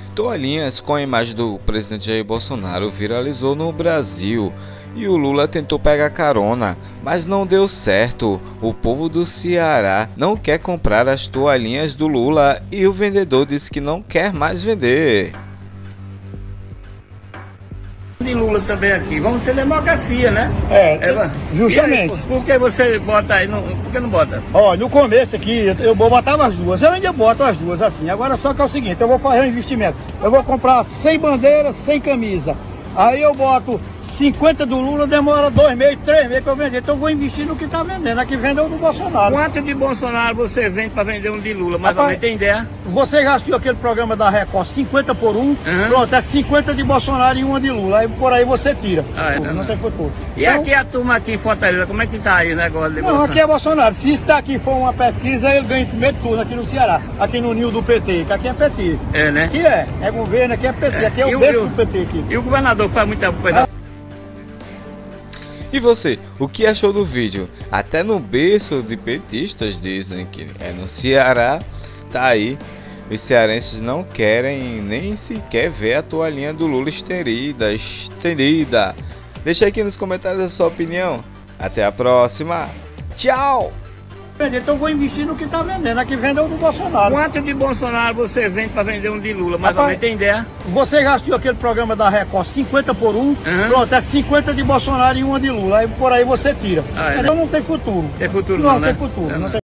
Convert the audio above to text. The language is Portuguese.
Toalhinhas com a imagem do presidente Jair Bolsonaro viralizou no Brasil e o Lula tentou pegar carona, mas não deu certo. O povo do Ceará não quer comprar as toalhinhas do Lula e o vendedor disse que não quer mais vender. De Lula também aqui, vamos ser democracia, né? Justamente. Aí, por que você bota aí, por que não bota? Ó, no começo aqui, eu botava as duas, eu ainda boto as duas assim, agora só que é o seguinte, eu vou fazer um investimento, eu vou comprar 100 bandeiras, 100 camisa, aí eu boto 50 do Lula, demora 2 meses, 3 meses para eu vender, então eu vou investir no que tá vendendo, aqui vende o do Bolsonaro. Quanto de Bolsonaro você vende para vender um de Lula, mais ou menos, tem ideia? Você já assistiu aquele programa da Record, 50 por 1, pronto, é 50 de Bolsonaro e uma de Lula, aí por aí você tira, não tem futuro. E então, aqui a turma aqui em Fortaleza, como é que tá aí o negócio de Bolsonaro? Não, aqui é Bolsonaro, se isso daqui for uma pesquisa, ele ganha em primeiro turno aqui no Ceará, aqui no ninho do PT, que aqui é PT. É, né? Aqui é governo, aqui é PT, aqui é o berço do PT aqui. E o governador faz muita coisa. E você, o que achou do vídeo? Até no berço de petistas dizem que é no Ceará, tá aí. Os cearenses não querem nem sequer ver a toalhinha do Lula estendida. Deixa aqui nos comentários a sua opinião. Até a próxima. Tchau! Então eu vou investir no que tá vendendo, aqui vende o do Bolsonaro. Quanto de Bolsonaro você vende para vender um de Lula, mais ou menos, tem ideia? Você já assistiu aquele programa da Record, 50 por 1, pronto, é 50 de Bolsonaro e uma de Lula, aí por aí você tira. Então não tem futuro. Tem futuro não, não, né? Tem futuro. Não tem...